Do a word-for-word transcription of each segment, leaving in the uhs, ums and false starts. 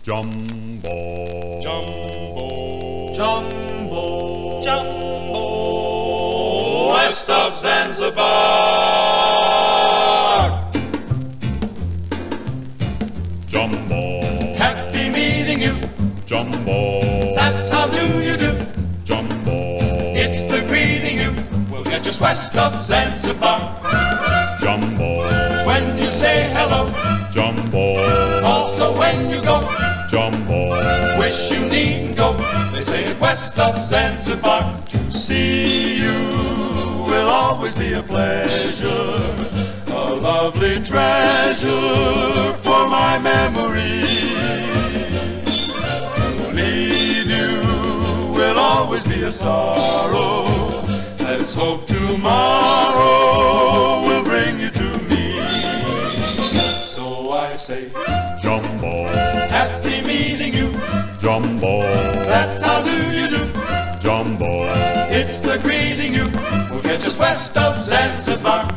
Jambo, Jambo, Jambo, Jambo, west of Zanzibar. Jambo, Happy meeting you, Jambo, that's how do you do. Jambo, It's the greeting you will get just west of Zanzibar. Jambo, When you say hello, Jambo, also when you go, Jambo, wish you needn't go. They say it west of Zanzibar. To see you will always be a pleasure, a lovely treasure for my memory. To leave you will always be a sorrow. Let's hope tomorrow will bring you to me. So I say, Jambo, happy meeting you. Jambo, That's how do you do. Jambo, It's the greeting you will get just west of Zanzibar.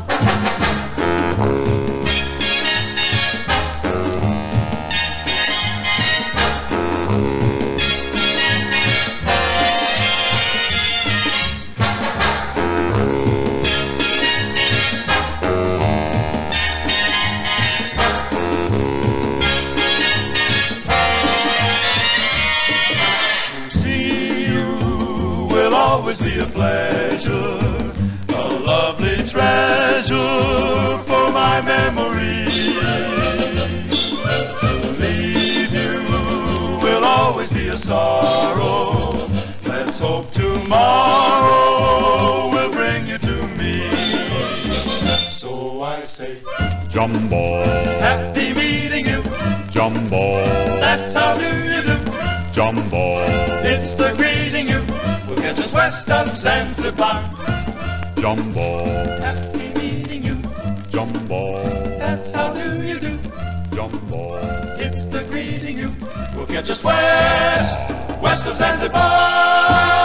Will always be a pleasure, a lovely treasure for my memory. To leave you will always be a sorrow. Let's hope tomorrow will bring you to me. So I say, Jambo, happy meeting you. Jambo, That's how do you do. Jambo, It's the greeting you will get just west of Zanzibar. Jambo, Happy meeting you. Jambo, That's how do you do. Jambo. It's the greeting you will get just west, west of Zanzibar.